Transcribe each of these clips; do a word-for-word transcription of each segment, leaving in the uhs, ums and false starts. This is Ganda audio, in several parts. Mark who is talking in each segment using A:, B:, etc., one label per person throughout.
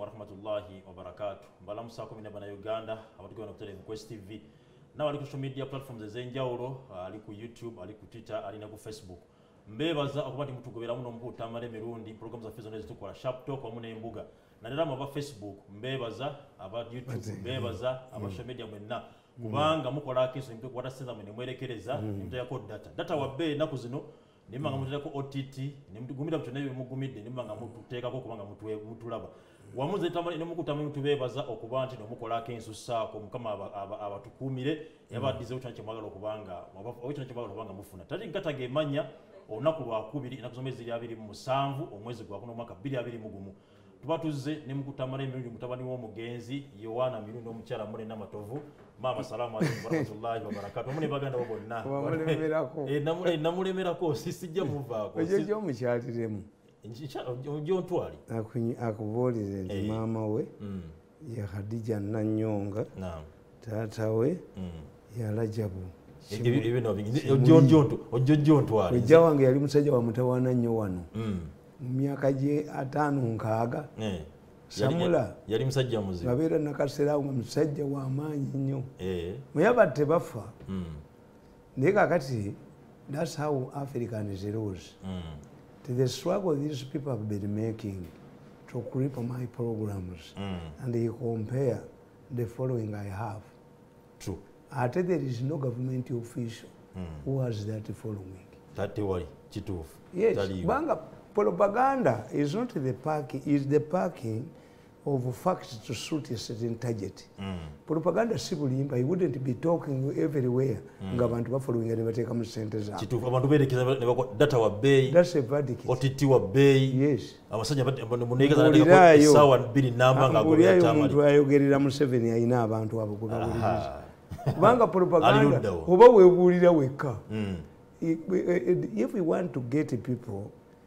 A: wa rahmatullahi wa barakatuh. Mbala musa kumi na bana Uganda abatukwa na kutele Quest T V. Na wali ku social media platforms ezenjawulo, ali ku YouTube, ali ku Twitter, ali na ku Facebook. Mbebaza okubati mutugobera muno mputa amale mirundi programs za Facebook ezitukola Sharp Talk wamu n'embuga. Na ndama aba Facebook, mbebaza aba YouTube, mbebaza aba social media mwenna. Kubanga mukola akiso mpiko kwata senza mwene mwelekereza mtu yako data. Data wabe naku zino nimanga mutu yako O T T, nimugumira mtu nayo mugumide nimanga mutu teka ko kubanga mutu mutulaba. Wamuze tamani ne mukutama mutu bebaza okuba nti no mukola akensu sako mukama abatukumire yabadize utanche mwagalo kubanga obitanche mwagalo kubanga mufuna. Tati nkatage manya onaku lwa kubiri inakuzomezi ya abiri mu musanvu omwezi gwa kuno mwaka bbiri abiri mugumu. Tubatuze ne mukutamana emirundi mutabani wo mugenzi Yohana mirundi omukyala mune namatovu. Mama salamu alaykum warahmatullahi wabarakatuh. Mune baganda bo bonna.
B: Wamulemerako.
A: Eh namule namulemerako sisijja muvaako.
B: Ojejo mukyaliremu.
A: Ojo ntwali.
B: Akunyi akubolire nti mama we ya Khadija Nanyonga. Naam. Tata we ya Rajabu.
A: Ibi no bingi. Ojo njonto, ojo njontwali.
B: Ojja wange yali musajja wa mutawana nnyo wano. Mm. Myaka je atano nkaaga. Eh. Samula
A: yali musajja muzibu.
B: Babera nakasera ngo musajja wa maanyi nnyo. Eh. Muyabatte bafa. Mm. Ndeka kati that's how Africans rose. Mm. To the struggle these people have been making to creep my programs. Mm. And you compare the following I have.
A: True.
B: Ate there is no government official mm. who has that following.
A: That worry, chitufu.
B: Yes. Banga propaganda is not the packing, is the packing of facts to suit a certain target. Mm. Propaganda sibulimba, he wouldn't be talking everywhere. Nga abantu bafollowing and bateka mu center za.
A: Chitufu abantu berekeza ne bako data wa bay.
B: That's a verdict.
A: O T T wa bay.
B: Yes.
A: Abasajja munegeza na ko sawa biri namba nga go ya tamali.
B: Umuntu ayogerera mu seven ayina abantu abukula buli. Banga propaganda oba webulira weka. Mm. If we want to get people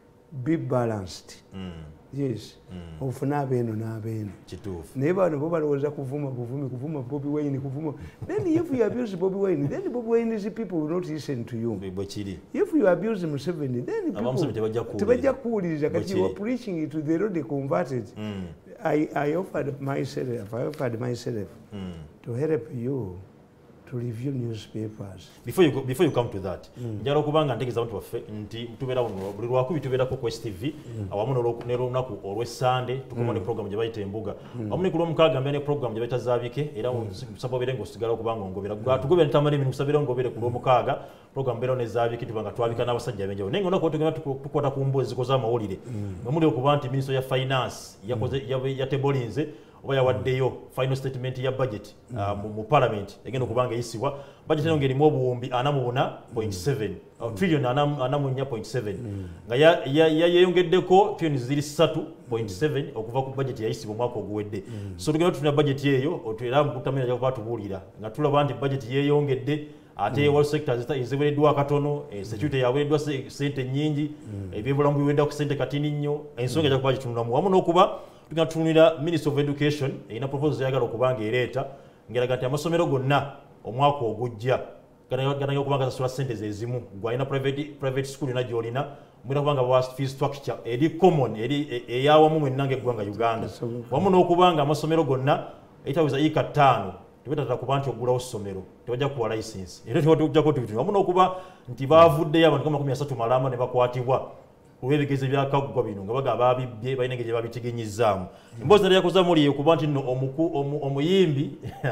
B: be balanced. Mm. Yes. Mm. Ofuna abeno na abeno.
A: Chitufu.
B: Neba no boba loza kuvuma kuvumi kuvuma Bobby Wine kuvuma. Then if you abuse Bobby Wine, then Bobby Wine is people will not listen to you. If you abuse Museveni, then people tebaja kuuliriza kati you are preaching it to the already converted. Mm. I I offered myself, I offered myself mm. to help you to review newspapers.
A: Before you go, before you come to that, njalo kubanga ntegeza abantu baffe nti mtubera uno buli lwakubi tubera ko Quest T V awamu no nero naku olwe Sunday tukoma ne program je bayita embuga awamu ne kulo mukaga mbene program je bayita zabike era musabo berengo sigala kubanga ngobera tugobera tamani minu kusabira ngobere kulo mukaga program bero ne zabike tubanga twabika n'abasajja benje nengo nako tugenda tukota ku mbozi koza mawulire memuli okuba nti minister ya finance yakoze yatebolinze oba yawaddeyo final statement ya budget mm. uh, mu parliament egenda kubanga yisibwa budget eno ngeri mu obuwumbi ana mu buna point seven mm. uh, trillion ana ana mu nnya point seven mm. nga ya ya yeyongeddeko trillion ziri three point seven mm. okuva ku budget ya yisibwa mwaka oguwedde mm. so tugenda tuna budget yeyo otwera mu kutamira ya batubulira nga tulaba nti budget yeyongedde ate mm. all sectors eziwereddwa katono e, security yawereddwa sente nyingi mm. ebyebulamu biwedda ku sente katini nnyo ensonga ja kubagi tunulamu wamu n'okuba tunatunira Minister of Education ina proposal yagala okubanga ereta ngeraga nti amasomero gonna omwaka ogujja gana okubanga sasula sente zezimu gwa ina private private school na jolina mwina kubanga wa fee structure eri common eri eyawamu mwenange gwanga Uganda wamu n'okubanga amasomero gonna etawiza ika tano tebetata kuba nti ogula osomero tebajja kuwa license era tebajja ko tubitu wamu n'okuba nti bavuddeyo abantu kama kumi na tatu malama ne bakwatibwa kubebigeze byakagwa bino nga baga babibye bayinenge je babitigenyizaamu embozi nali yakoza muri kuba nti no omuku omuyimbi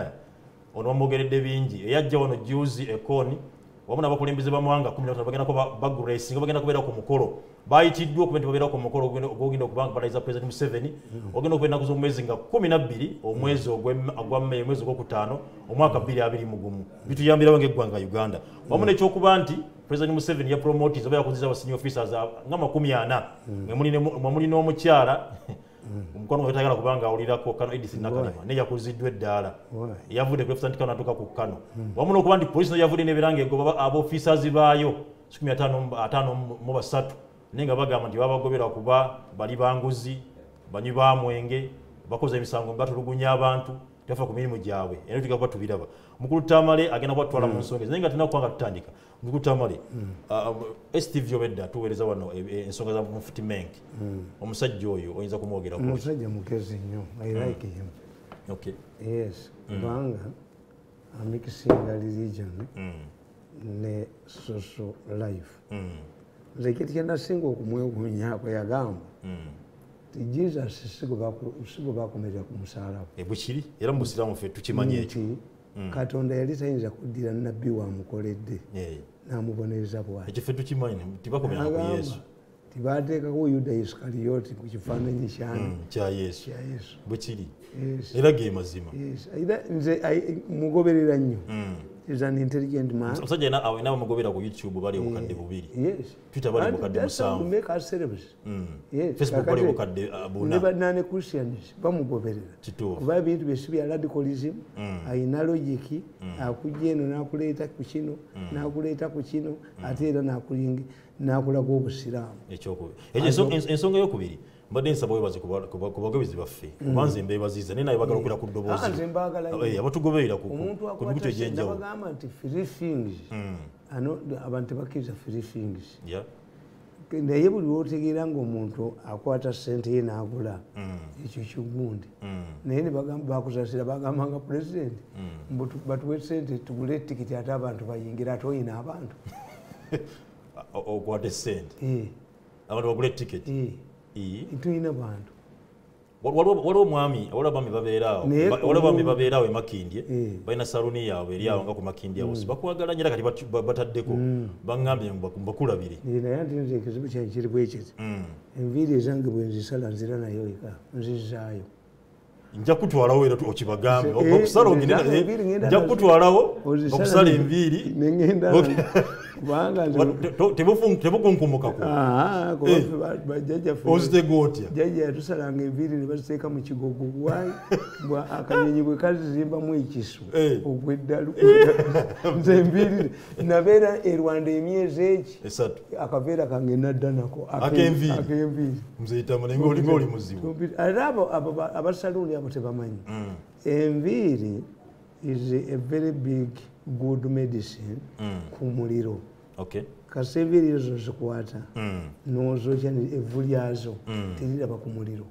A: ono bamugeredde bingi eyajja wano juzi ekoni wamu n'abakulembeze bamwanga kumi na batano bagenda ko bagracing bagenda kubeera ku mukolo bayitiddwa okubenti babeera ku mukolo ogenda okubanga balayiza President Museveni ogenda okubeera nakuza omwezi nga kumi na bbiri omwezi ogwa May omwezi ogwokutaano omwaka bbiri abiri mugumu bituyambirawo ng'eggwanga Uganda wamu n'ekyokuba nti President Museveni ya promotees oba yakuziza aba senior officers nga makumi ana mwe muli n'omukyala omukono gwe tayagala kubanga awulirako Kano Edison Nakalema ne yakuziddwa eddaala yavudde ku Lieutenant Kano natuuka ku Kano wamu n'okuba nti poliisi no yavudde n'ebirango egoba aba officers baayo kikumi ataano mu basatu naye nga bagamba nti babagobera kuba bali banguzi banywi ba mwenge bakoze emisango batulugunya abantu tebafa ku mirimu gyabwe era tuga kuba tubiraba mukulu Tamale agenda kubatwala mu nsonga naye nga tulina kwanga tutandika mukulu Tamale S T V obedda tuweereza wano ensonga za Mufti Menk omusajja oyo oyinza kumwogera
B: ku omusajja mukezi nnyo I like him.
A: Okay.
B: Yes kubanga amikisinga religion ne social life nze kiti kyenasinga okumwewuunyako yagamba Jesus sigo bakomerera ku musalaba
A: ebukiri era mu Busiraamu ffe tukimanyi ekyo
B: Katonda yali tayinza kuddira nabbi wamukoledde n'amubonereza bw'ati
A: ekyo ffe tukimanyi tibakomerera ku Yesu
B: tibateekako Yuda Iskariyoti ku kifaananyi
A: kya Yesu bwekiri era ge mazima
B: nze mugoberera nnyo is an intelligent man.
A: Omusajja na awe nawe mugobera ku YouTube bali obukadde bubiri.
B: Yes.
A: Twitter bali obukadde musanvu.
B: Make us celebrities.
A: Yes. Facebook bali obukadde abuna.
B: Never nane Christians bamugoberera. Kuba bintu byesibya radicalism, ayina logic, akujja eno nakuleeta ku kino, nakuleeta ku kino, ate era nakulinga nakulaga obusiraamu.
A: Ekyokubi. Ekyo ensonga y'okubiri. Mbadde nsaba webaze ku bagoberezi baffe kubanze mbebaziza naye naye bagala okulira ku ddoboozi abatugoberera ku mikutu egy'enjawulo
B: bagamba nti free things abantu tebakkiriza free things naye buli lwotegeera ng'omuntu akwata ssente ye n'agula ekyo kigundi naye bakusasira bagamba nga pulezidenti batuwe ssente tugule etikiti ate abantu bayingira ate oyina abantu
A: okwata essente abantu bagula etikiti
B: tulina bantu
A: waliwo omwami waliwo abaami babeeraawo waliwo abaami babeeraawo e Makindye balina saluni yaabwe eri awo nga ku Makindye awo sibakwagala nnyo kati bataddeko baŋŋambye mbakulabire
B: naye ate nze ekizibu kyange kiri bwe kiti enviiri ezange bwe nzisala nzira nayo eka nzizaayo
A: nja kutwalawo era okibagambe okusala ogenda nja kutwalawo okusala enviiri kubanga tebukunkumukako ozitega otya
B: jjajja yatusalanga enviiri ne baziteeka mu kigogo wayi akanyonyi bwe kazizimbamu ekisu ogweddalu nze enviiri nabeera e Rwanda emyezi eki akaveera kange nadda nako ak'enviiri
A: muzeyitamu naye ngaolinga oli muzibu
B: ate abo abasaluuni abo tebamanyi enviiri is a very big good medicine ku muliro kasi enviiri ezo zikwata nozokya evvu lyazo teriraba ku muliro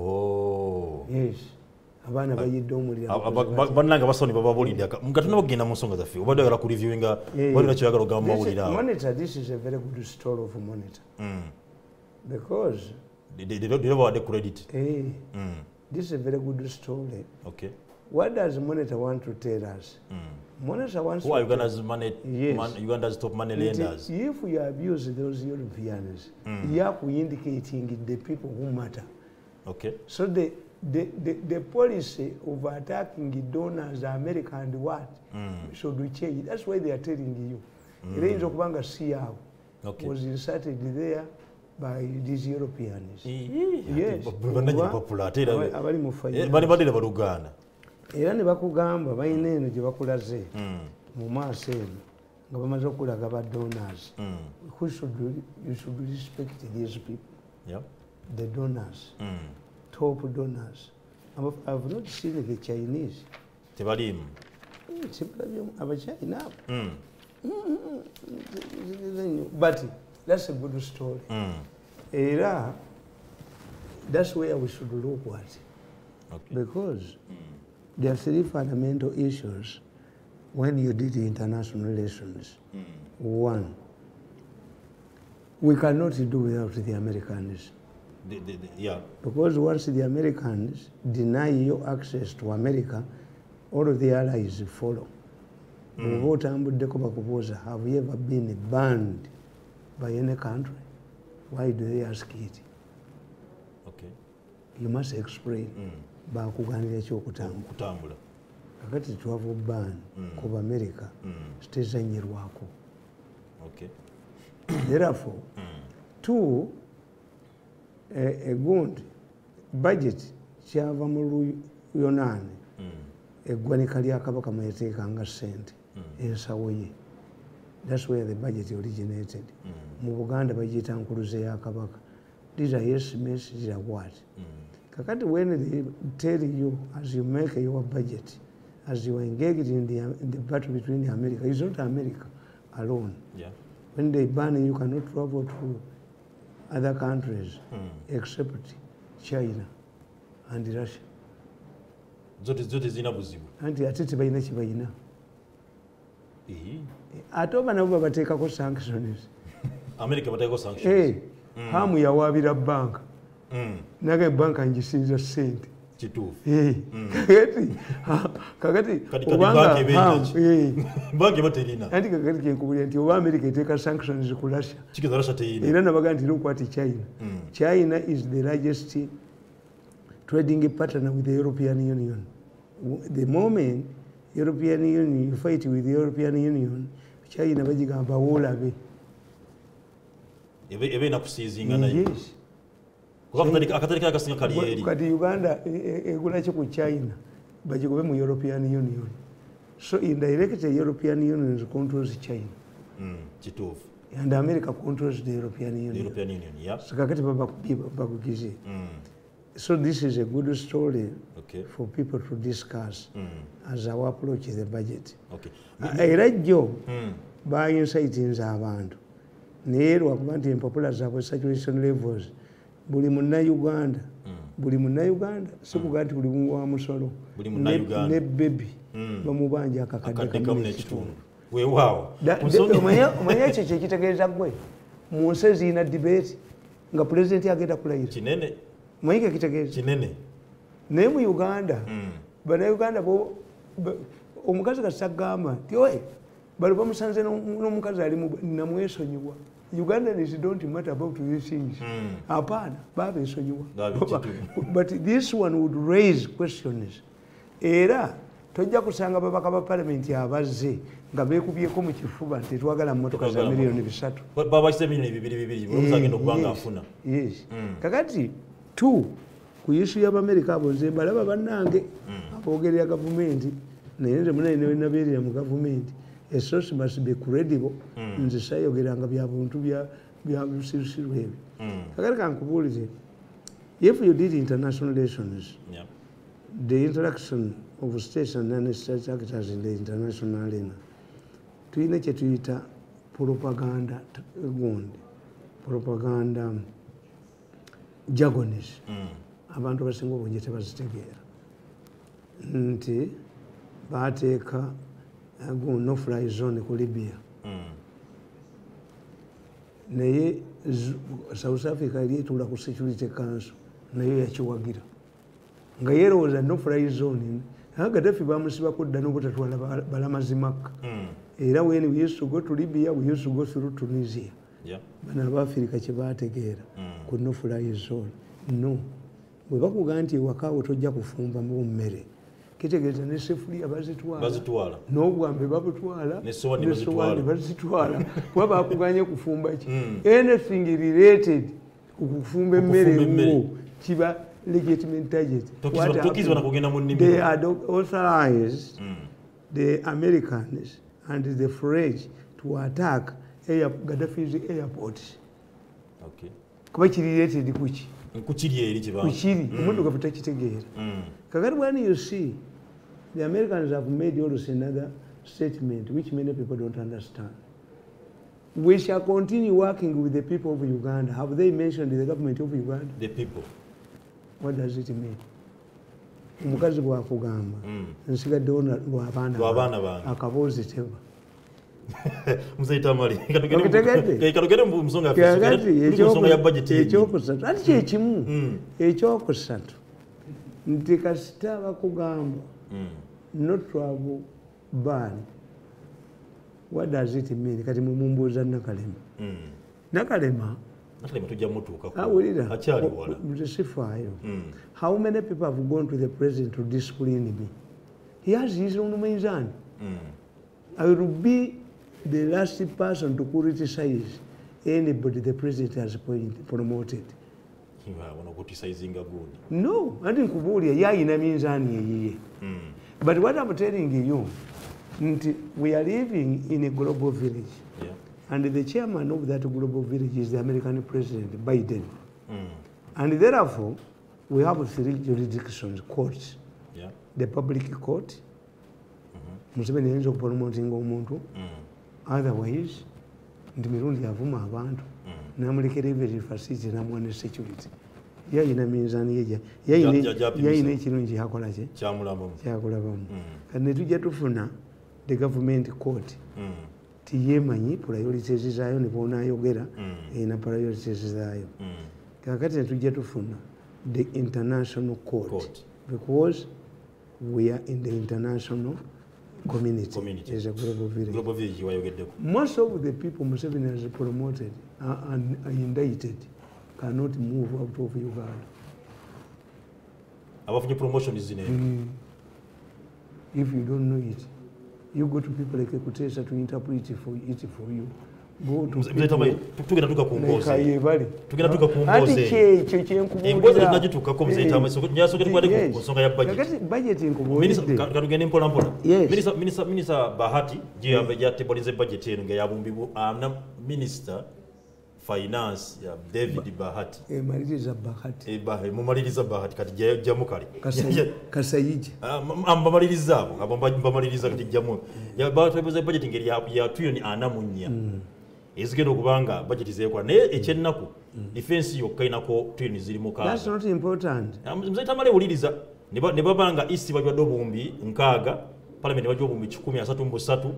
B: abaana bayidde omuliro
A: bannange basoni bababulidde nga tuna bagenda mu nsonga zaffe obadde oyagala kureviewinga balina kyoyagala ogamba mawulire awo
B: monitor this is a very good story of monitor because
A: they don't credit
B: this is a very good story. Okay. What does Monitor want to tell us? Mm. Monitor wants
A: Who to are Uganda's money, yes. man, Uganda's top money lenders?
B: If you abuse those Europeans, mm. you are indicating the people who matter.
A: Okay.
B: So the the, the, the policy of attacking the donors, America and what, mm. should we change? That's why they are telling you. The range of Banga Siao was inserted there by these Europeans. Yes. Abali mu finance.
A: Bali badde balugana.
B: Era ne bakugamba balina eno gye bakulaze mu maaso eno nga bamaze okulaga ba donors. Who should you should respect these people?
A: Yeah.
B: The donors. Mm. Top donors. I've not seen the Chinese.
A: Tebalimu.
B: Abachina. Mm. But that's a good story. Mm. Era, that's where we should look at. Okay. Because mm. there are three fundamental issues when you did international relations. Mm. One, we cannot do without the Americans.
A: The, the, the, yeah.
B: Because once the Americans deny you access to America, all of the allies follow. Mm. Have you ever been banned by any country? Why do they ask it?
A: Okay.
B: You must explain. Bakuganira ky'okutambula. Kakati travel ban kuba America sitezanyirwako.
A: Okay.
B: Therefore, two, a good budget kyava mu Luyonaani eggwanika lya Kabaka mwe yateekanga ssente ensawo ye. That's where the budget originated. Mu Buganda bagiyita nkuluze ya Kabaka. These are estimates, these are what? Kakati when they tell you as you make your budget, as you are engaged in the, in the battle between America, it's not America alone.
A: Yeah.
B: When they ban you cannot travel to other countries mm. except China and Russia.
A: Zote zote zina buzibu.
B: Anti atete bayina kibayina. Eh. Atoba nabo bateka ko sanctions.
A: America bateka ko sanctions.
B: Eh. Mm. Hamu ya wabira bank. Mm. Naga bank anjisinza sente.
A: Kitufu.
B: Eh. Mm. Kakati. Kakati obanga ham. Eh.
A: Banki baterina.
B: Anti kakati kenkubuli anti oba America eteka sanctions ku Russia.
A: Chikiza Russia teyina.
B: Era nabaga nti lokwati China. Mm. China is the largest trading partner with the European Union. The moment European Union, you fight with the European Union, China bajigamba wolabe.
A: Ebe ebe nakusizinga nayo.
B: Yes.
A: Kuba akatali kasinga kariyeri.
B: Kati Uganda egula ki ku China bajigobe mu European Union. So indirectly the European Union controls China.
A: Mm, kitufu.
B: And America controls the European Union.
A: The European Union, yeah.
B: So kakati bakugize. Mm. So this is a good story okay. for people to discuss mm. as our approach the budget.
A: Okay.
B: Era jjo ba insights abantu. Neero akubanti impopula zaabwe saturation levels. Buli munna Uganda. Mm. Buli munna Uganda. Sikuganti buli mungu wa musolo.
A: Buli munna Uganda.
B: Ne baby. Mm. Bamubanja akakadde
A: kamne kitundu. We wow.
B: Omanya omanya kye kitegeeza gwe. Mu nsezi ina debate nga president agenda kulayira.
A: Kinene.
B: Mwike kitegeeza
A: kinene
B: naye mu Uganda mm. bana Uganda bo omukazi kasagamba ti oye bali bamusanze n'omukazi ali namwesonyiwa. Ugandans don't matter about these things. Hapana, baba esonyiwa. But this one would raise questions. Era tojja kusanga babaka ba parliament abazze nga beekubyeko mu kifuba nti twagala mmotoka za miliyoni bisatu.
A: Baba kise miliyoni bibiri bibiri oluzagenda okubanga afuna.
B: Yes. Kakati two ku issue y'Amerika abonze balaba bannange abogerera gavumenti naye nze munene nabeerera mu gavumenti. A source must be credible. Nze sayogeranga bya buntu bya bya busirusiru ebyo. Kakati kankubuulize, if you did international relations, yeah. the interaction of states and state actors in the international arena, tuyina kye tuyita propaganda gundi propaganda jargons. Abantu basinga obungi tebazitegeera nti baateeka no fly zone ku Libya naye South Africa eryetula ku Security Council naye yakiwagira nga yeerowooza no fly zone Gaddafi bamusibako dda n'obutatwala balamazimaka era when we used to go to Libya we used to go through Tunisia. Bano Abafirika kye baategeera ku no fly zone no bwe bakugamba nti ewakaawo tojja kufumba mu mmere kitegeeza ne sefuliya bazitwala n'obwambe babutwala nesowaani bazitwala kuba bakuganye kufumba ki anything related okufumba emmere ewo kiba legitimate target. They had authorized the Americans and the French to attack Gaddafi's airport.
A: Okay.
B: Kuba kiri related kuki
A: kukiri eri kibanga
B: kukiri omuntu gafuta kitegeera. Kakati when you see the Americans have made also another statement which many people don't understand. We shall continue working with the people of Uganda. Have they mentioned the government of Uganda?
A: The people.
B: What does it mean? Omukazi bwakugamba nsigaddewo lw'abaana bange akaboozi teba
A: musaita mali
B: katugende
A: mu nsonga
B: ya budget ekyokusatu ati kyekimu ekyokusatu nti kasita bakugamba not travel ban. What does it mean? Kati mumumbuuza Nakalema. Nakalema
A: Nakalema tujja mutuuka
B: ko awulira
A: akyali wala
B: muzisifaayo. How many people have gone to the president to discipline me? He has his own mizani. I will be the last person to criticize anybody the president has promoted. No, I didn't kubulia yayina minzani yeyiye. But what I'm telling you, we are living in a global village. Yeah. And the chairman of that global village is the American President, Biden. Mm. And therefore, we have three jurisdictions, courts.
A: Yeah.
B: The public court, Museveni ayinza okupromotinga omuntu, otherwise nti mirundi avuma abantu namulekera every facility namuwa ne security. Yayina minzaani yeja yayina ekirungi yakola kye kyakulabamu. Kati ne tujja tufuna the government court tiyemanyi priorities zaayo ne bonaayogera erina priorities zaayo. Kakati ne tujja tufuna the international court, court because we are in the international community, community. As a global village. Global village. Most of the people Museveni has promoted and are indicted cannot move out of Uganda.
A: About your promotion is in it. Mm.
B: If you don't know it, you go to people like Ekutesa to interpret it for it for you. Go to
A: tugenda tuka kumboze tugenda tuka kumboze
B: ati che che che nkubulira
A: emboze tunajituka ko muzeta amaso nyaso kati kwali ku nsonga ya budget
B: kakati budget nkubulira
A: minister katugende mpola mpola minister minister minister Bahati je abeja tebolize budget eno nga yabumbibu amna minister finance ya David Bahati
B: e maliriza Bahati
A: e Bahati mu maliriza Bahati kati jamu kali
B: kasayije
A: amba maliriza abo abo maliriza kati jamu ya Bahati budget ngeri ya tuyoni anamunya ezigenda okubanga budget zeekwa naye ekyennaku defense yokka inako twini ziri mukaaga.
B: That's not important.
A: Mzaita male uliriza ne babanga isi bajwa dobumbi nkaaga parliament bajwa obumbi kikumi na tatu mu satu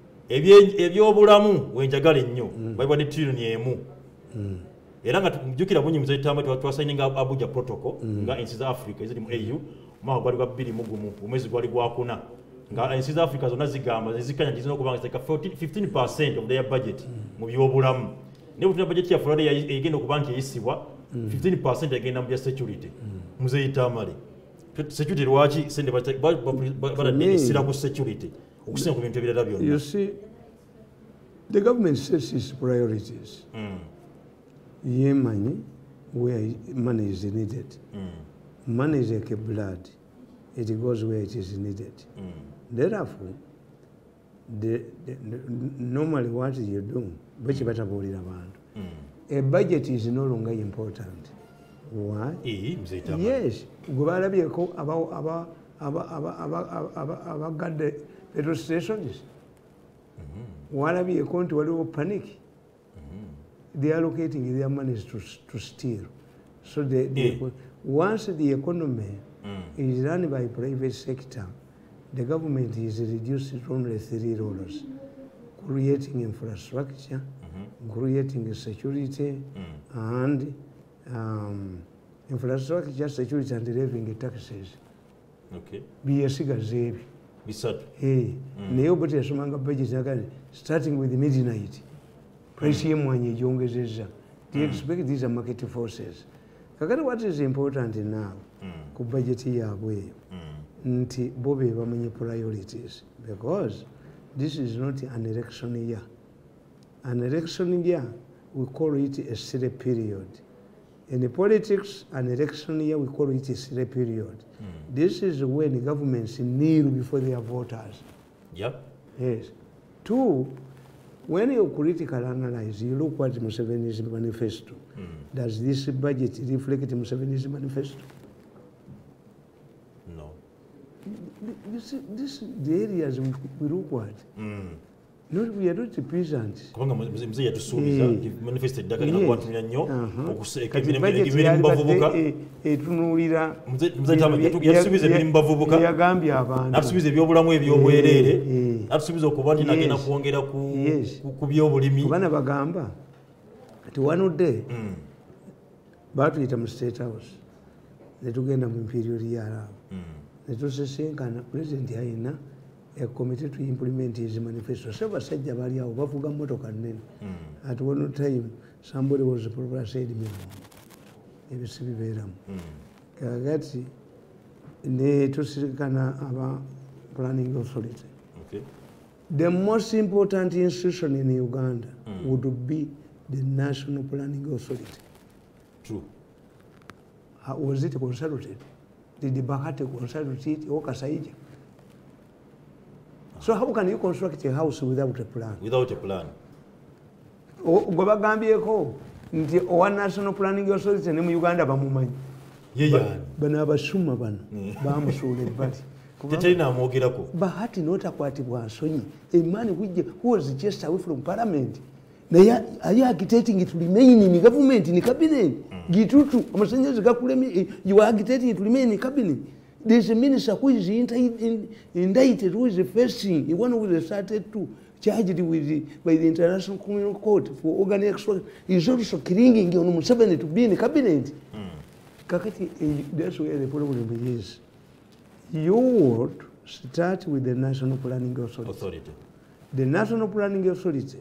A: ebyobulamu wenjagala nnyo bajwa ne trillion emu. Era nga mjukira bunyi mzaita amatu twasigninga Abuja protocol nga ensi za Africa eziri mu A U mwaka gwali gwa bbiri mu gumu omwezi gwali gwakuna nga ensi za Africa zonna zigamba zikanya zino kubanga zika fifteen percent of their budget mu byobulamu ne butuna budget ya Florida egenda okubanki eyisibwa fifteen percent egenda mu bya security muzeeyita amali security lwaki sende bada sira ku security okusinga ku bintu ebirala byonna.
B: You see, the government sets its priorities. Mm. Yemanyi where money is needed. Mm. Money is like a blood. It goes where it is needed. Mm. Therefore, the, the, the, normally what you do, mm. a budget is no longer important. Why? Yes. About the petrol stations. Why be a country where panic? They are allocating their money to, to steal. So they, they, once the economy mm. is run by private sector, the government is reduced to only three roles: creating infrastructure, mm-hmm. creating security, mm. and um, infrastructure, security, and levying taxes.
A: Okay.
B: Be a cigarette. Hey, nobody has budget starting with the midnight. Price yemwanye jongezeza. They expect these are market forces. Kakati what is important now? Ku budget yabwe. Nti bobe bamenye priorities, because this is not an election year. An election year, we call it a silly period. In the politics, an election year, we call it a silly period. Mm. This is when the governments kneel before their voters.
A: Yep.
B: Yes. Two, when you critically analyze, you look at Museveni's manifesto. Mm. Does this budget reflect Museveni's manifesto?
A: No.
B: This, this the areas we, we look at. Mm. No, we are not peasants.
A: Kubanga mzee yatusubiza manifesto daka ina kwatumya nnyo okuseka ebintu bavubuka
B: etunulira
A: mzee tamu yatusubiza ebintu bavubuka
B: yagambye abantu
A: natusubiza ebyobulamu ebyobwerere natusubiza okubandi nagenda kuongera ku ku byobulimi
B: bana bagamba ati one day batuyita mu State House netugenda mu imperial yara netusisinkana president ayina a committee to implement his manifesto. So basajja bali awo bavuga motoka nnene. At one time somebody was probably said me ebisibi beeramu. Kakati ne tusirikana aba planning authority.
A: Okay.
B: The most important institution in Uganda mm. would be the National Planning Authority.
A: True.
B: Uh, was it consulted? Did the Bahati consult it or Kasaija? So how can you construct a house without a plan?
A: Without a plan.
B: Go back Gambia ko nti one national planning authority ne mu Uganda bamumanyi. bano abasuma bano bamusuula ebbali
A: teterina amwogerako
B: Bahati n'otakwatibwa nsonyi a man who was just away from parliament naye are you agitating to remain in government in cabinet gitutu amasanyazi gakulemi you are agitating to remain in cabinet. There's a minister who is indicted, who is facing one who is started to charged with the, by the International Criminal Court for organ extraction. He's also clinging on Museveni to be in the cabinet. Mm. Kakati, that's where the problem is. Your word starts with the National Planning Authority. Authority. The National Planning Authority.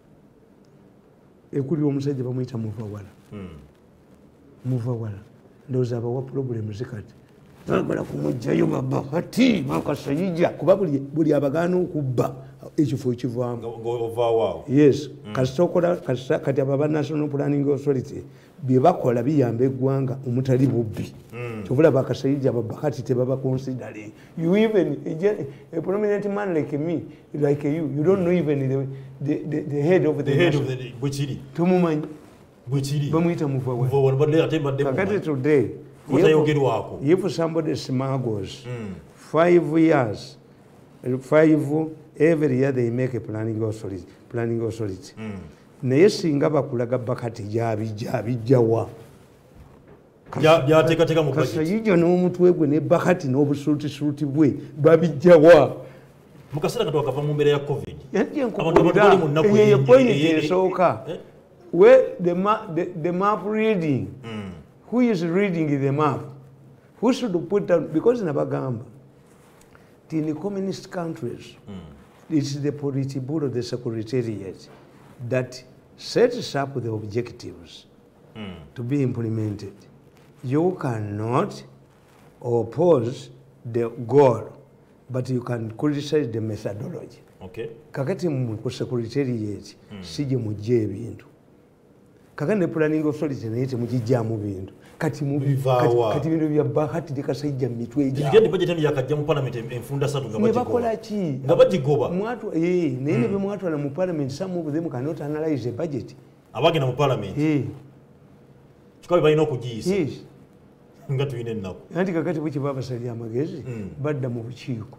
B: Ekuli omusajja bamuyita Muvawala. Muvawala. Those are our problems zikati. Bagala kumujjayo Bahati bakasayija kuba buli buli abagano okubba ekifo ekivaamu
A: ng'ova waawo.
B: Yes. Kasitokola kati ababa National Planning Authority bye bakola biyamba eggwanga omutali bubbi. Kyovula bakasayija Bahati tebaba considering. You even a, a prominent man like me, like you, you don't know even the the, the, the head of the,
A: the head of the Bwechiri.
B: Tumumanyi.
A: Bwechiri.
B: Bamuyita Muvawala.
A: Muvawala badde ate badde.
B: Kakati today. If, if somebody smuggles mm. five years, five every year they make a planning authority, planning authority. Mm. Naye singa bakulaga Bahati jabi jabi jawa.
A: Ja teka teka mu budget.
B: Kasayija n'omutwe gwe ne Bahati n'obusuuti suuti bwe babijjawa.
A: Mukasera katoka kava mu mbere ya COVID.
B: Abantu bali mu nnaku ye where the map the, the map reading. Mm. Who is reading the map? Who should put down? Because in Abagamba, in the communist countries, mm. it's the Politburo, the Secretariat, that sets up the objectives mm. to be implemented. You cannot oppose the goal, but you can criticize the methodology.
A: Okay.
B: Kakati mu Secretariat, sije mujje ebintu. Kakati ne planning authority naye temugijjamu bintu. Kati mu kati bintu bya Bahati dekasajja mitwe ejja.
A: Igende budget emu yakajja mu parliament enfunda satu nga bagigoba.
B: Bakola ki?
A: Nga bagigoba.
B: Mwatu eh naye be mwatu na mu parliament some of them cannot analyze the budget.
A: Abagenda mu parliament.
B: Eh.
A: Chikawe balina okugiyisa.
B: Yes.
A: Nga tuyine ennaku.
B: Anti kakati bwe kibaba sali amagezi badda mu bukiiko.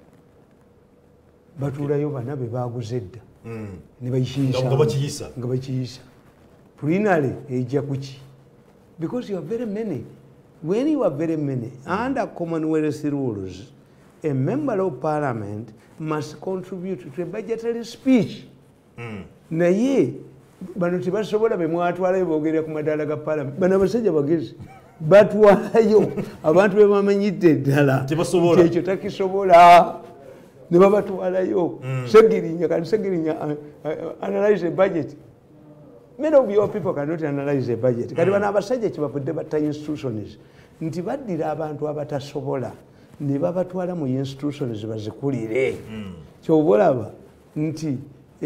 B: Batulayo bana be baguze dda. Mm. Ne bayishisa.
A: Nga bakiyisa.
B: Nga bakiyisa. Plenary ejja kuki. Because you are very many. When you are very many, under Commonwealth rules, a member of parliament must contribute to a budgetary speech. Mm. Naye, bano tebasobola be mwatwala boogera ku madaala ga parliament. Bano abasajja bagezi. Batwalayo abantu be bamanyidde ddala.
A: Tebasobola.
B: Ekyo takisobola. Ne babatwalayo. Segirinya kandi segirinya analyze the budget. Many of your people cannot analyze the budget. Kati bana abasajja kibavudde batta institutions nti baddira abantu abatasobola ne babatwala mu institutions bazikulire. Kyobolaba nti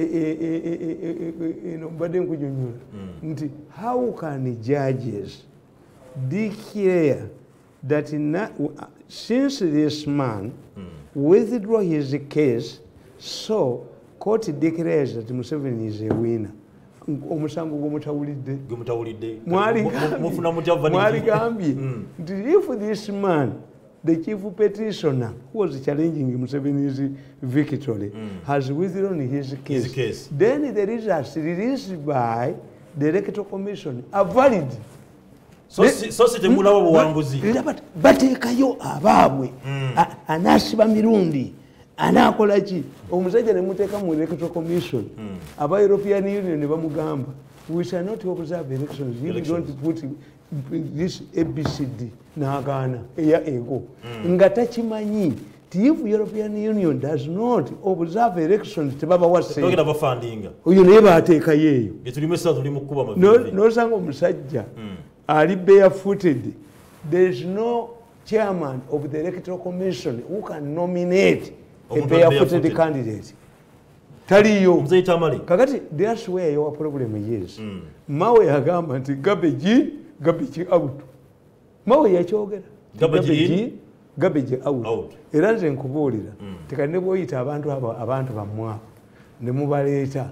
B: eno mbadde nkunyonyola nti how can judges declare that not, since this man withdraw his case, so court declares that Museveni is a winner. Omusango gw'omutawulidde
A: gw'omutawulidde
B: mufuna mutavani nti if this man, the chief petitioner who was challenging Museveni's victory, mm. has withdrawn his case,
A: his case,
B: then the results released by the Electoral Commission are valid.
A: So so sitemulawo buwanguzi
B: bateekayo abaabwe anaasiba mirundi anakola ki omusajja ne muteeka mu Electoral Commission aba European Union ne bamugamba we shall not observe elections if you don't put this A B C D n'agaana eya ego nga takimanyi if European Union does not observe elections tebaba wase
A: ogenda bafandinga
B: oyo naye baateekayo eyo
A: etulimesa tuli mu kuba
B: mabibi n'osanga omusajja ali barefooted. There is no chairman of the Electoral Commission who can nominate a barefooted candidate. Taliyo. Kakati, that's where your problem is. Mm. Mawe yagamba nti garbage in, garbage out. Mawe yachogera.
A: Garbage in,
B: garbage out. Out. Era nze nkubuulira. Mm. Tekane bwoyita abantu aba abantu bamwa. Ne mubaleeta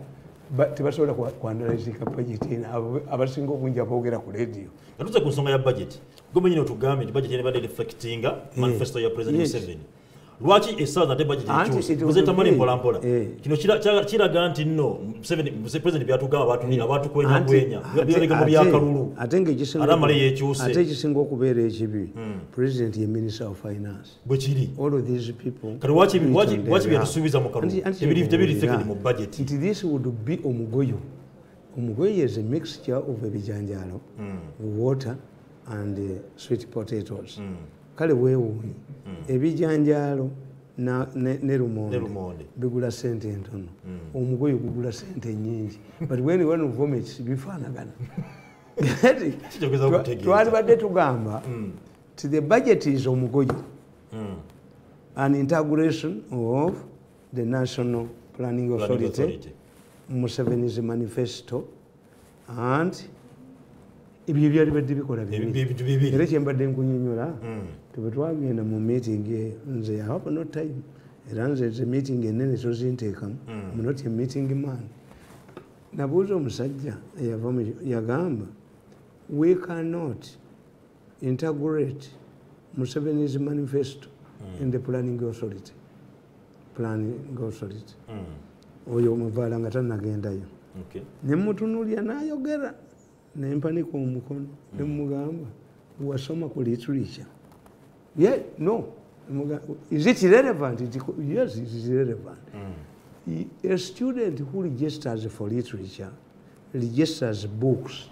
B: tebasobola kwanalizika budget eno abasinga obungi aboogera ku radio.
A: Atuze ku nsonga ya budget gome nyine otugambye nti budget nebadde reflectinga manifesto ya President Museveni. Lwaki essaawa ate budget ekyuse muzetamani mpola mpola kino kiraga nti nno President byatugamba abatukwenya kwenya byabigamba byakalulu
B: ate ekisinga okubeera ekibi President ye Minister of Finance
A: bwe kiri
B: all of these people
A: kati waki byatusuubiza mu kalulu tebiri reflected mu budget
B: nti this would be omugoyo. Omugoyo is a mixture of ebijanjaalo water and uh, sweet potatoes. Mm. Kale weewuunyi ebijanjaalo ne lumonde bigula sente entono omugoyo gugula sente nyingi but when one vomits bifaanagana. Twalibadde tugamba ti the budget is omugoyo an integration of the National Planning Authority Museveni's manifesto and ibyo byali badde bikola bibiri era kyembadde nkunyonyola tube twagenda mu meeting nze I have no time era nze ze meeting enene tozinteekamu I'm not a meeting man. Nabuuza omusajja yagamba we cannot integrate Museveni's manifesto in the planning authority planning authority oyo omuvaala nga tannagendayo ne mutunulya n'ayogera nempanika omukono nemugamba wasoma ku literature. Yeah, no. Is it relevant? Yes, it is relevant. Mm. A student who registers for literature registers books.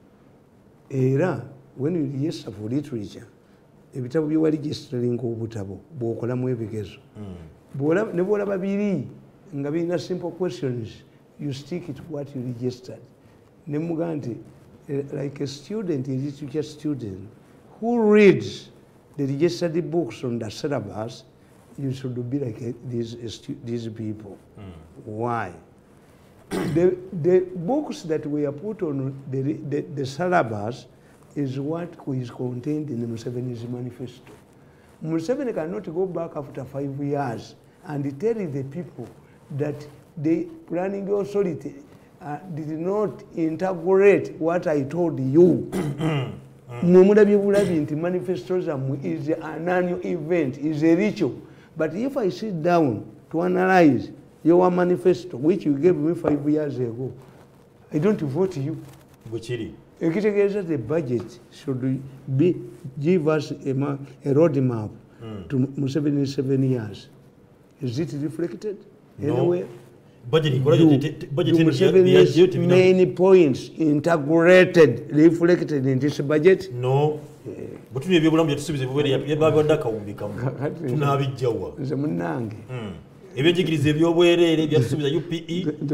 B: Era when you register for literature ebitabo byewa registering obutabo bw'okolamu ebigezo ne bw'olaba biri nga birina simple questions you stick to what you registered. Nemugamba nti like a student, a literature student, who reads the registered books on the syllabus, you should be like these, these people. Mm. Why? the, the books that were put on the, the, the syllabus is what is contained in the Museveni's manifesto. Museveni cannot go back after five years and tell the people that the planning authority Uh, did not integrate what I told you. Mumulabye bulabi nti manifestism is an annual event, is a ritual. But if I sit down to analyze your manifesto, which you gave me five years ago, I don't vote you.
A: Buchiri.
B: The budget should be give us a, a roadmap mm. to Museveni's seven years. Is it reflected
A: no.
B: anywhere?
A: Budget,
B: budget, budget many points integrated, reflected in this budget.
A: No. But you have to see the Babada Kaumbi. Tunabijawa.
B: The Munang.
A: Eventually, if you were a U P E, the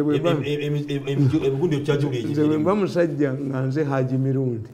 A: Bundu Chaju, the
B: Bam Sajang and the Haji Mirund.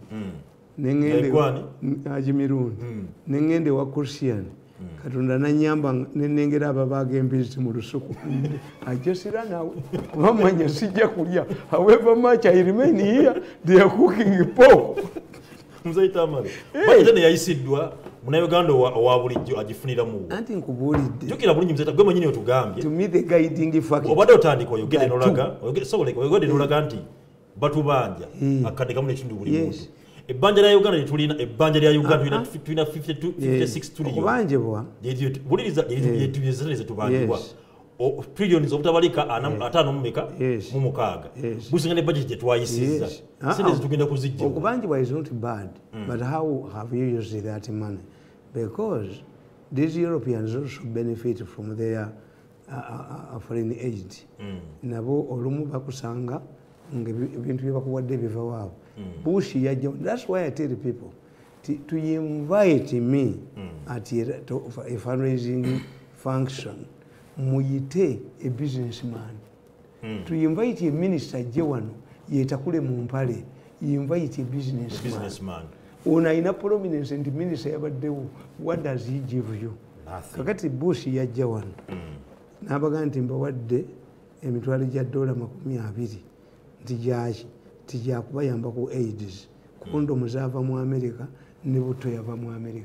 B: Haji Mirund. Nengende Wakursian. Katunda nanyamba nenengera ababage embizi mu lusuku ajesira nawe wamanya sijja kulya however much I remain here they are cooking pork
A: mzaita amale budget ne yayisidwa muna Uganda wa bulijjo agifunira mu
B: anti nkubulidde
A: jukira bulungi mzaita gwe manyini otugambye
B: to me the guiding factor
A: obadde otandika oyogere nolaga oyogere so like oyogere nolaga nti batubanja akadeka mu ekindu buli muntu ebbanja lya Uganda litulina ebbanja lya Uganda tulina fifty-two fifty-six trillion
B: okubanjebwa
A: buliriza yetubyezeze tubanjibwa trillions obutabalika atano mumeka mu mukaaga businga ne budget twayisiza sente zitugenda kuzijja
B: okubanjibwa is not bad but how have you used that money because these Europeans also benefit from their uh, uh, foreign aid nabo olumu bakusanga ebintu byebakuwadde biva waabo Bush yajja. That's why I tell the people to, to invite me mm. at a, to, a fundraising function. Muyite a businessman. Mm. To invite a minister jewano yetakule mumpale. You invite a businessman. A
A: businessman.
B: Una ina prominence and minister yabaddewo. What does he give you?
A: Nothing.
B: Kakati Bush yajja wano. Mm. Nabaga nti mbawadde emitwalo gya dola makumi abiri. Nti gyaki. Tijja kubayamba ku AIDS kondomu zaava mu America ne buto yava mu America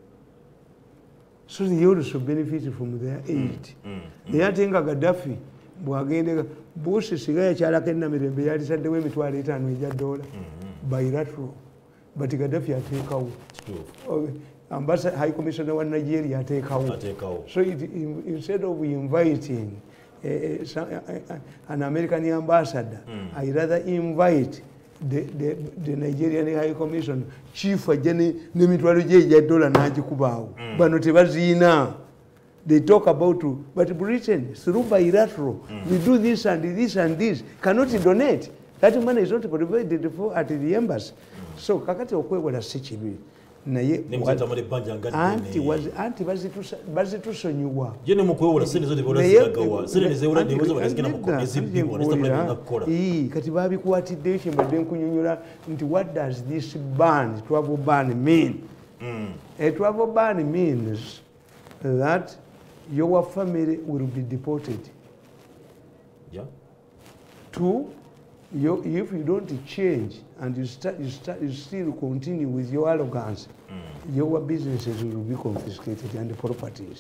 B: so they also benefit from their aid naye ate nga Gaddafi bwagende Bush singa yakyalako ennamirembe yalisaddewo emitwalo etaano egya dola bilateral but Gaddafi ateekawo High Commissioner wa Nigeria ateekawo so it, instead of inviting uh, uh, an American ambassador mm. I rather invite the, the, the Nigerian High Commission chief ajane nemitwalo gye egya dola n'agikubaawo bano tebaziina. They talk about, but Britain, through bilateral, mm. we do this and this and this, cannot donate. That money is not provided for at the embassy. Mm. So, kakati okwewala si kibi. Naye anti was anti bazitusonyiwa.
A: Jene mukwewola sente zote bola ziragawa. Sente zewola ndiwozo bagazigena mu ezibbiwa nestabula nakola.
B: Ee kati babikwatidde ekyembadde nkunyonyola nti what does this ban, travel ban mean? Mm. A travel ban means that your family will be deported.
A: Yeah.
B: Two, you, if you don't change and you start, you start, you still continue with your arrogance, mm. your businesses will be confiscated and the properties.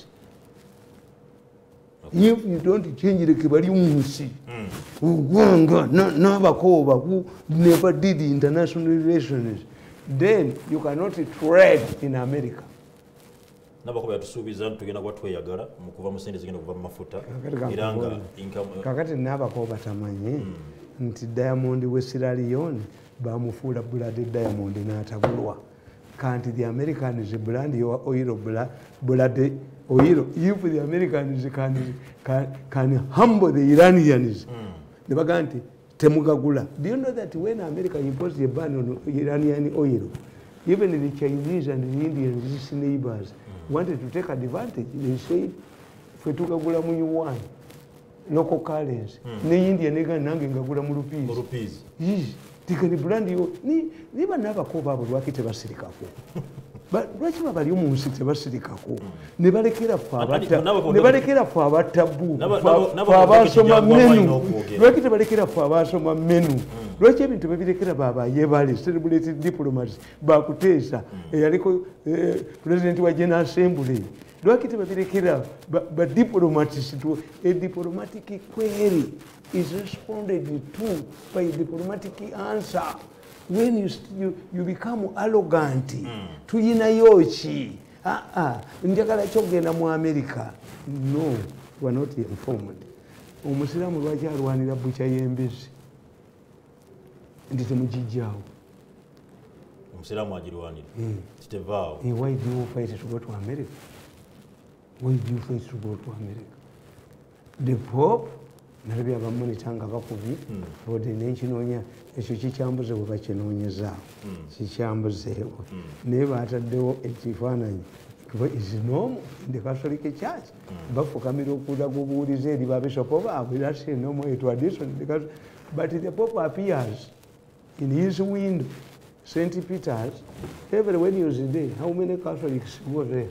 B: Okay. If you don't change the kibali munsi, n'abakoba who never did international relations, then you cannot trade in America.
A: Nabakoba yatusuubiza tugenda kuba tweyagala mu kuva mu sente zigenda kuva mu mafuta era nga
B: kakati n'abakoba tamanyi nti Diamond we Sierra Leone bamufuula Blood Diamond n'atabulwa kanti the Americans brand your oil blood oil if the Americans can, can, can humble the Iranians ne bagamba nti temugagula. Do you know that when America imposed a ban on Iranian oil, even the Chinese and the Indians, these neighbors, wanted to take advantage. They said, "Fetukagula mu yuan, local currency. Ne India nega nange ngagula mu rupees."
A: Rupees.
B: Yes. Tikani brand yo ni niba n'abakoba abo lwaki tebasirikako. But lwaki babali mu nsi tebasirikako. Ne balekera fa abatta. Ne balekera fa abattabu. Fa abasoma menu. Lwaki tebalekera fa abasoma menu. Lwaki ebintu babirekera baba yebale celebrated diplomats bakuteesa eyaliko president wa General Assembly. Lwaki tebabirekera ba diplomats to a diplomatic query is responded to by a diplomatic answer. When you, you, you become arrogant, mm. tuyina yochi, ah ah, njagala kyogenda mu America. No, we are not informed. Omusiramu lwaki alwanira bucha y'embezi ndi temugijjawo.
A: Omusiramu agirwanira kitevaawo.
B: Why do you fight to go to America? Why do you fight to go to America? The Pope nalabye abamonita nga bakubye ode n'ekinoonya ekyo kikyambuze bwe bakinoonyezaawo kikyambuzeewo naye baataddewo ekifaananyi is normal in the Catholic Church. Bafukamira okulaga obuwulize eri babishopo baabwe. That's a normal tradition. But the Pope appears in his window, Saint Peter's, every when he was there. How many Catholics go there?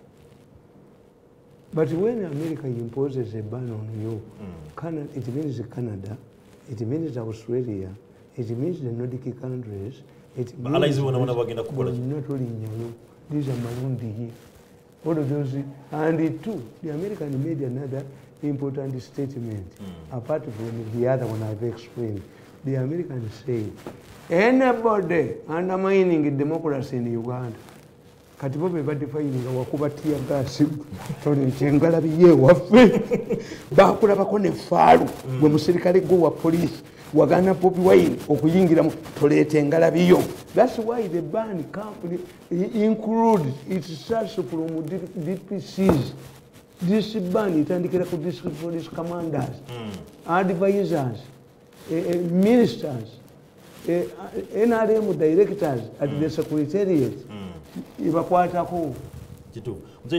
B: But when America imposes a ban on you, mm. Canada, it means Canada, it means Australia, it means the Nordic countries, it means not only you. These are Marundi here. All of those, and the two, the American made another important statement, mm. apart from the other one I've explained. The Americans say, anybody undermining democracy in Uganda, kati bo be badefayinga wakubatia gasi tole kyengala biye waffe bakulabako ne faalu gwe musirikale gwo wa police wagana Bobi Wine okuyingira mu toleeta engalabiyo. That's why the ban company include it starts from D P Cs. This ban itandikira ku district police commanders, mm. advisors, uh, uh, ministers, uh, N R M directors at mm. the secretariat. Ibakwatako
A: kitu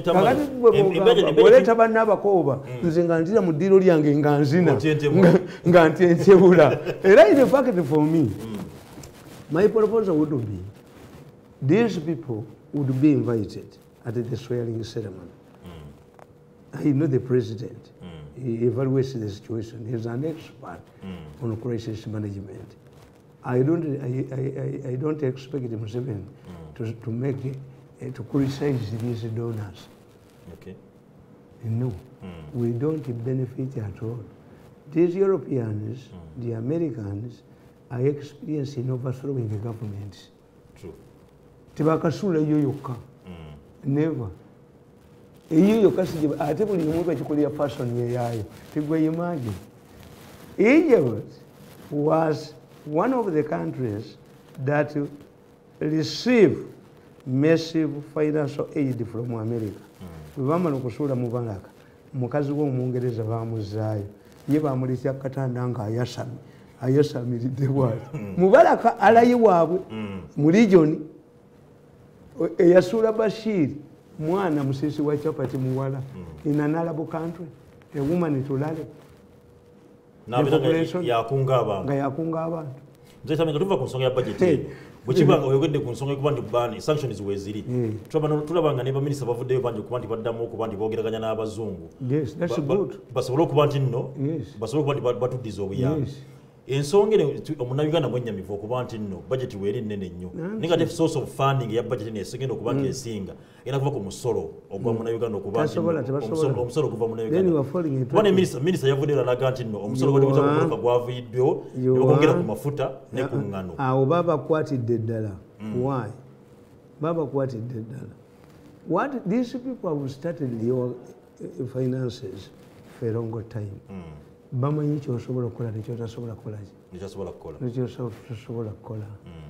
B: oleta bannabakoba nze nga ntira mu ddiiro lyange nga nzina nga ntyentebula era in fact for me my proposal would be these people would be invited at the swearing ceremony. I know the president, he evaluates the situation, he's an expert on crisis management. I don't, I, I, I don't expect Museveni to, to make uh, to criticize these donors.
A: Okay.
B: No, mm. we don't benefit at all. these Europeans, mm. the Americans, are experienced in overthrowing the government.
A: True.
B: Tibakasula yo yokka. Mm. Never. Eyo yokka sije ate buli muntu akikulia fashion ye yayo. Tigwe imagine. Egypt was one of the countries that received massive financial aid from America. Bamala okusula mu Baraka. Mukazi w'Omungereza bamuzaayo. Ye bamulisya katanda nga ayasami. Ayasamiridde bwati. Mubaraka alayi waabwe mu region eyasuula Bashir mwana musisi wa chapati muwala in an Arab country. A woman tulale.
A: Yakunga abantu.
B: Nga yakunga abantu.
A: Nze tamanga tuva ku nsonga ya budget. Bwekibanga oyogedde ku nsonga y'okuba nti bani sanctions weeziri. Tulabanga ne baminisita bavuddeyo bangi okuba nti baddamu okuba nti boogeraganya n'abazungu.
B: Yes, that's good.
A: Basobole okuba nti nno basobole okuba nti batuddiza obuyambi. Ensonga eno omunnayuganda mwennyamivu okuba nti nno budget weeri nnene nnyo. Naye nga source of funding eya budget neesengenda okuba nti esinga era kuva ku musolo ogwa munnayuganda okuba nti omusolo guva munnayuganda. Kuba ne minisita yavuddeyo n'alaga nti nno omusolo gw'okuza ku bboloka gwaviiddewo ne bakwongera ku mafuta ne ku ngano.
B: Awo babakwatidde ddala. Why? Babakwatidde ddala. What these people have started your finances for a long time. Bamanyi kyosobola okukola nekyotasobola kukola nekyotasobola kukola.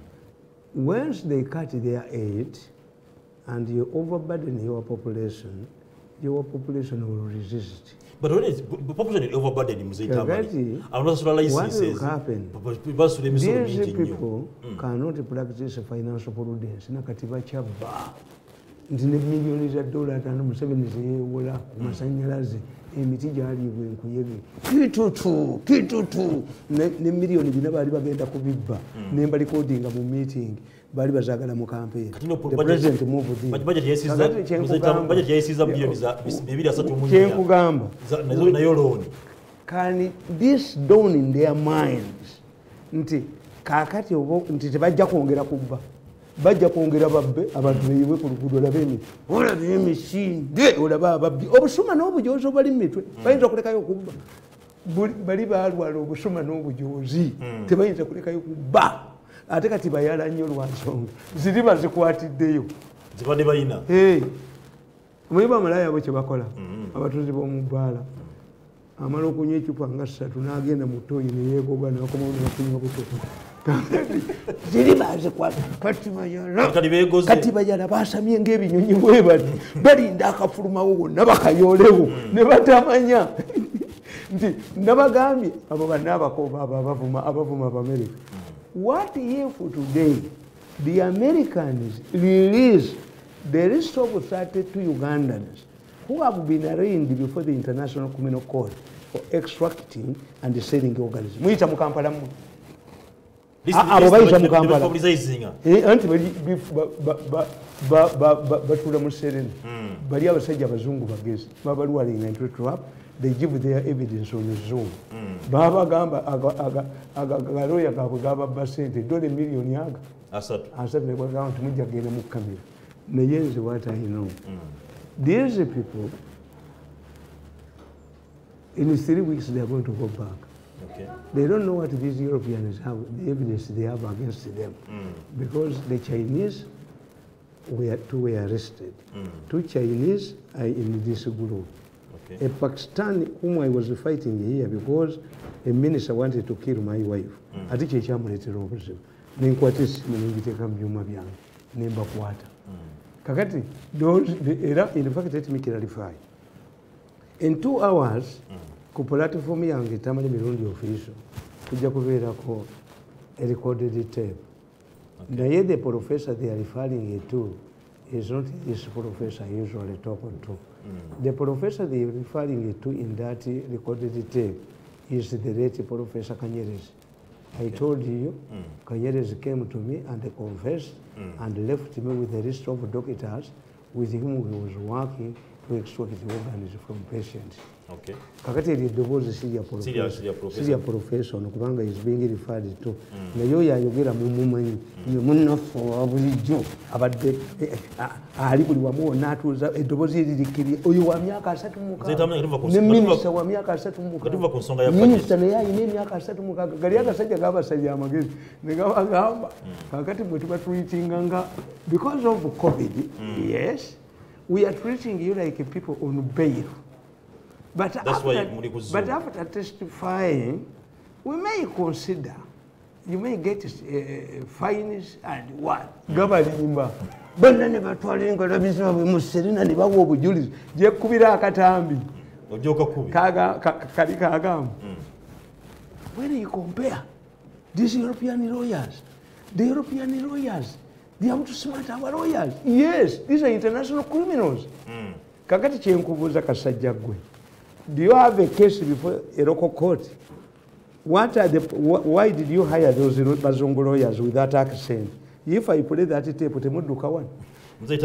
B: Once they cut their aid and you overburden your population, your population will resist.
A: But when it's population is overburdened in Muzitama, I'm not sure
B: what will happen? These people mm. cannot practice financial prudence. Nakatiba chaba. Ndine milioni za dola tano museveni zeyewola ku masanyalaze emiti gyalibwe nkuyege kitutu kitutu ne milioni bina bali bagenda kubibba ne mbali coding mu meeting bali bazagala mu campaign. The president moved in.
A: Budget yesiza budget yesiza bilioni za bibiri asatu mu
B: mwaka. Kugamba
A: nazo nayo loan.
B: Can this dawn in their minds nti kakati obo nti tebajja kwongera kubba. Bajja kwongera babbe abantu beyiwe ku luguudo olabeni olaba emisinde olaba ababbi obusuma n'obujozi bali mitwe bayinza kulekayo kubba bali balwala obusuma n'obujozi tebayinza kulekayo kubba ate kati bayala nnyo lwa nsonga ziri bazikwatiddeyo
A: zibadde bayina
B: omuyiba amalaya abo kye bakola abatuuzi b'omu bbaala amala okunywa ecupa nga ssatu n'agenda mu ttooyi ne yeegoga n'akomawo n'akunywa buto ziri bazikwata kati bayala basamye ng'ebinyonyi bwe bali balinda akafulumawo wonna bakayoolewo ne batamanya nti nabagambye abo bannaabakooba abo abavuma Abamerika. What if today the Americans release the list of thirty-two Ugandans who have been arraigned before the International Criminal Court for extracting and selling organisms? Muyita mu Kampala mu abo bayita mu Kampala anti batula mu Serena bali abasajja abazungu bagezi babalwalinga into trap. They give their evidence on Zoom. Baba gamba agaloya gaabwe gababba sente dole miliyoni aga
A: asatu
B: asatu ne bagamba nti mujja kugenda mu kamera naye nze what I know these people in three weeks they are going to go back. Okay. They don't know what these Europeans have, the evidence they have against them. Mm. Because the Chinese were two were arrested. Mm. Two Chinese are in this group. Okay. A Pakistani whom I was fighting here because a minister wanted to kill my wife. Ati kye kyamuleetera obuzibu. Nenkwata essimu nengiteeka mu byuma byange ne mbakwata. Kakati era in fact let me clarify. In two hours ku platform yange tamanyi mirundi official kujja kubeerako a recorded tape. Naye the professor they are referring it to is not this professor usually talking to. Mm. The professor they are referring it to in that recorded tape is the late Professor Kanyerezi. I okay. told you, mm. Kanyerezi came to me and confessed mm. and left me with a list of doctors with whom he was working to to extract the organs from patients.
A: Okay.
B: Kakati eryo eddoboozi sirya profession kubanga is being referred to. Naye oyo ayogera mumumanyi ye munnaffe owa bulijjo abadde ali buli wamu wonna atuuza eddoboozi eririkirye oyo wa myaka asatu mukaaga ne minisita wa myaka asatu mukaaga minisita naye ayina emyaka asatu mukaaga gali agasajja gabasajja amagezi ne gabagamba kakati bwe tuba treatinga nga because of COVID, yes, we are treating you like people on bail. But
A: That's
B: after,
A: why
B: but after testifying, we may consider, you may get uh, fines and what? Gabalimba. Bonna ne batwalenga labizima bwe muserina ne bawo obujulizi je kubira akatambi.
A: Ojoka kubi.
B: Kaga kali kagamu. When you compare these European lawyers, the European lawyers, they have to smart our lawyers. Yes, these are international criminals. Mm. Kakati kyenkubuuza kasajja gwe. Do you have a case before a local court? What are the, why did you hire those Bazungu lawyers with that accent? If I play that tape, temuduka one. It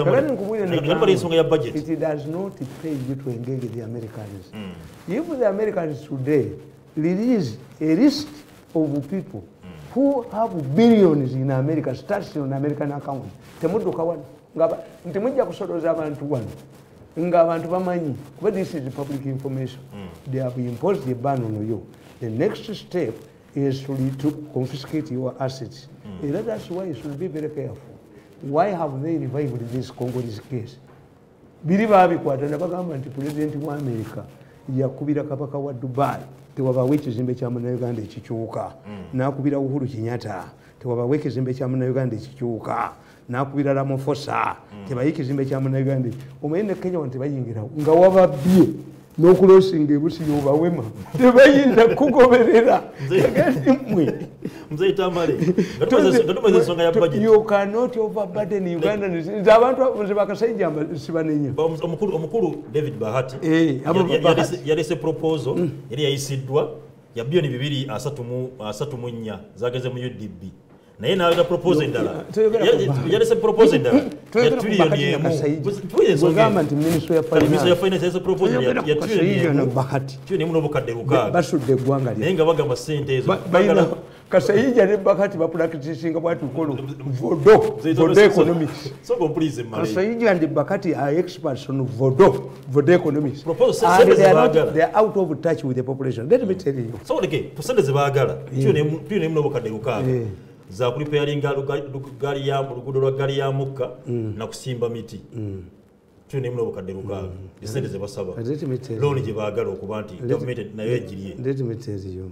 B: does not pay you to engage with the Americans. Mm. If the Americans today release a list of people mm. who have billions in America, starts on American accounts, temuduka one. Ntemujja kusodoza abantu one. But this is public information. Mm. They have imposed a ban on you. The next step is to, to confiscate your assets. Mm. And that's why you should be very careful. Why have they revived this Congolese case? Biri babikwata ne bagamba nti President wa America yakubira kabaka wa Dubai tewabawe ekizimbe kya Munnayuganda ekikyuka. N'akubira Uhuru Kenyatta tewabawe ekizimbe kya Munnayuganda ekikyuka. Nakubira Ramaphosa tebayi ekizimbe kya Munnayuganda omanyi ne Kenya wanti bayingira nga wababbye n'okulosinga ebusi y'obawema tebayinza kugoberera mmwe
A: mzee Tamale gatumaze ensonga ya budget.
B: You cannot overburden Uganda nze abantu nze bakasajja sibanenya.
A: Omukulu omukulu David Bahati yalese proposal yali yayisiddwa ya bilioni bibiri asatu mu nnya zageze mu U D B. Naye nawe proposal endala yalese proposal endala ya trillion yemu
B: tugamba nti ministry ya finance
A: ya finance yalese proposal ya trillion yemu
B: Bahati
A: trillion yemu n'obukadde lukaaga
B: basudde eggwanga lye
A: naye nga bagamba ssente ezo
B: Kasayija ne Bahati ba practicing bwatu kolo vodo vodo economics.
A: So please mali
B: Kasayija and Bahati are experts on vodo vodo economics.
A: Proposal
B: and they are not, they are out of touch with the population. Let me tell you.
A: So okay, percent zibagala tyo ne tyo ne mnobokadde lukaaga za kulipealinga gari ya lugudo lwa gari ya mukka na kusimba miti tyo ne mnobokadde lukaaga disente ze basaba loan je bagala okuba nti government nayo ejiriye.
B: Let me tell you.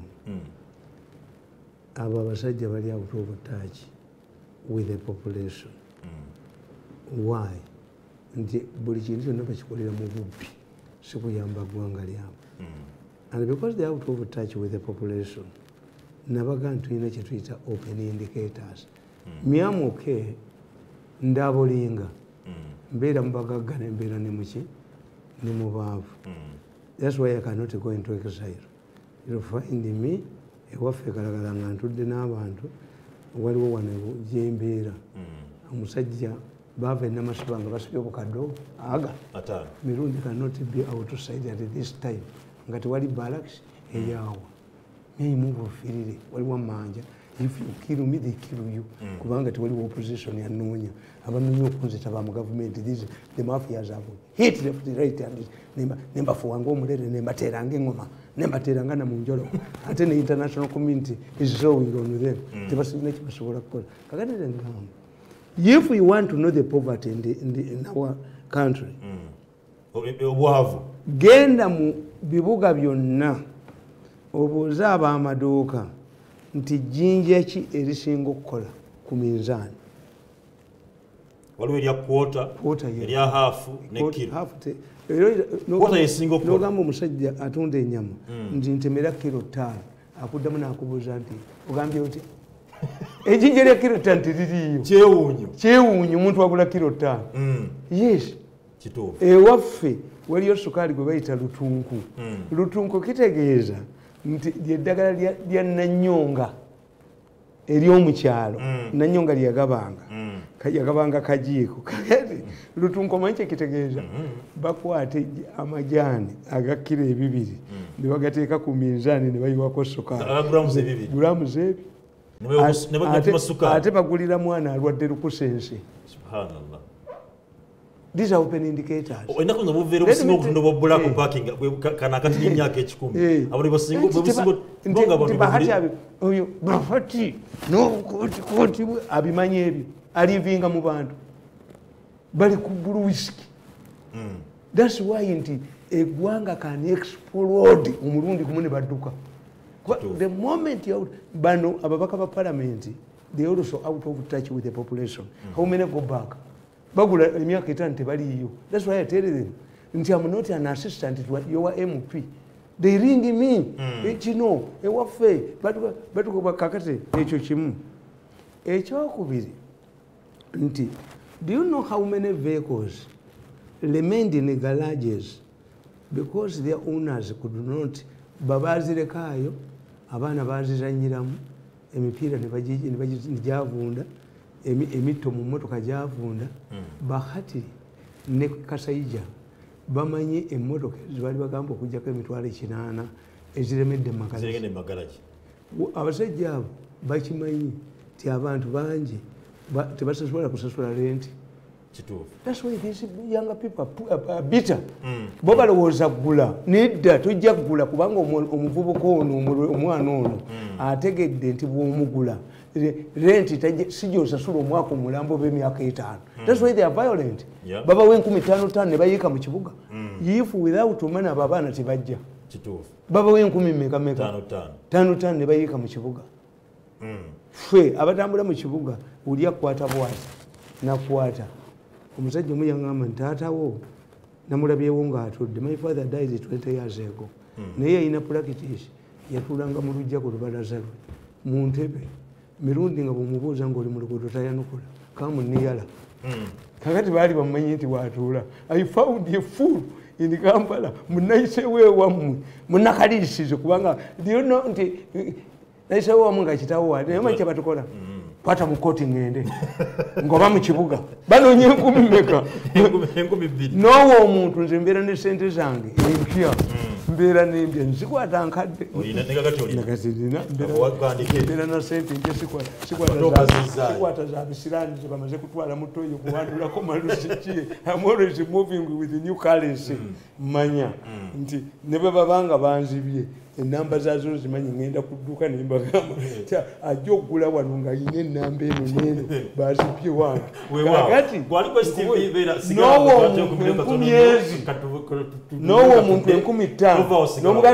B: Abo abasajja bali out of touch with the population. Mm. Why? Nti buli kintu kyonna bakikolera mu bubbi si kuyamba ggwanga lyabwe. And because they are out of touch with the population, nabaga tulina kye tuyita open indicators. Myamuke ndabolinga mbeera mu bagagga ne mbeera ne muki ne mu baavu. That's why I cannot go into exile. You'll find me ewaffe kalagala nga ntudde n'abantu waliwo wano gyembeera omusajja baava enamasiba nga basibye obukadde aga mirundi cannot be outside at this time nga tewali barracks eyaawa naye ofirire waliwo amanja if you kill me they kill you kubanga tewaliwo opposition yanoonya abanoonya okunzita ba mu gavumenti the mafias have hit left right and nembafuwanga omulere nembateeranga engoma nembateeranga na mu njolo ate ne international community is showing on them tebasilina kye basobola kukola kakati ngamba if we want to know the poverty in, the, in, the, in our country
A: obwavu
B: genda mu bibuga byonna obuuza ab'amaduuka nti jjinja ki erisinga okukola ku minzaani
A: waliwo erya kwota erya haafu ne kiro
B: n'ogamba omusajja atunda ennyama nti ntemera kiro ttaano akuddamu n'akubuuza nti ogambye oti ejjinja erya kiro ttaano teririiyo
A: kyewuunyo
B: kyewuunyo omuntu agula kiro ttaano yes ewaffe waliyo sukaali gwe bayita lutunku lutunku kitegeeza nti lyeddagala lya nanyonga ery'omukyalo nanyonga lyagabanga yakabanga kajiiko kati lutunko manche kitegeeza bakwate amajani agakira ebibiri ne bagateeka ku minzaani ne bayiwako sukali
A: grams ebibiri
B: grams ebi
A: ne bagapima sukali
B: ate bagulira mwana alwadde lukusense.
A: Subhanallah.
B: These are open indicators.
A: Oina kuna buvero busingo kundo bobula ku parking kana kati n'imyaka ekikumi abuli basingo busingo bonga bantu
B: bahati abi oyo bahati no koti koti abimanye ebi alivinga mu bantu bali ku blue whiskey. Mm. That's why inti egwanga can explode umurundi kumune baduka. The moment you bano ababaka ba parliament they also out of touch with the population. Mm. How many go back? Bagula emyaka etano tebaliyo. That's why I tell them nti I'm not an assistant to your M P. They ring me. Mm. You know, e wafe batu batu bakakate ekyo kimu. Ekyo kubiri nti do you know how many vehicles remained in the garages because their owners could not babazirekayo abana bazizanyiramu emipiira ne bajavunda emito mu motoka javunda. Mm. Bahati ne Kasayija bamanye emmotoka zibali bagamba okujjako emitwalo ekinaana eziremedde
A: magalaji.
B: Abasajja abo bakimanyi ti abantu bangi tebasasobola kusasula renti. That's why these younger people are bitter. Mm. Bo balowooza gula nedda tojja kugula kubanga omuvubuka ono omwana ono ategedde nti bw'omugula renti sijja osasula omwaka omulambo b'emyaka etaano. That's why they are violent. Yep. Baba w'enkumi ttaano ttaano ne bayiika mu kibuga. Mm. If without money abo abaana tebajja. Baba w'enkumi mmeka mmeka ttaano ttaano ne bayiika mu kibuga. Mm. Ffe abatambula mu kibuga uli akwata bwati nakwata omusajja omu yaŋŋamba nti taatawo namulabyewo ng'atudde. My father died twenty years ago. Mm. Naye yalina practice yatulanga mu lujja ku lubalaza lwe mu ntebe mirundi nga bw'omubuuza ng'oli mu luguudo tayanukula kamuniyala. Mm. Kakati baali bamumanyi nti waatuula. I found a fool in Kampala munayiseewo ewammwe munakaliisize kubanga lyonna nti nayiseewo ewammwe nga kitaawo waate naye manyi kye batukola kwata mu kooti ngende ngoba mu kibuga banoonya enkumi mmeka n'owa omuntu nze mbeera ne sente zange empya mbeera nembya nzikwata nkadde mbeera na sente empya sikwata za bisiraani ze bamaze kutwala mu toyo kuwandulako malusikie. I'm always moving with new currency. Manya nti ne bwe babanga banzibye enamba zazo zimanyi ngenda kudduka ne mbagamba ajja okugula wano nga alina enamba eno n'eno bazipye wange kakati n'owo omuntu enkumi ezi n'owo omuntu enkumi ttaano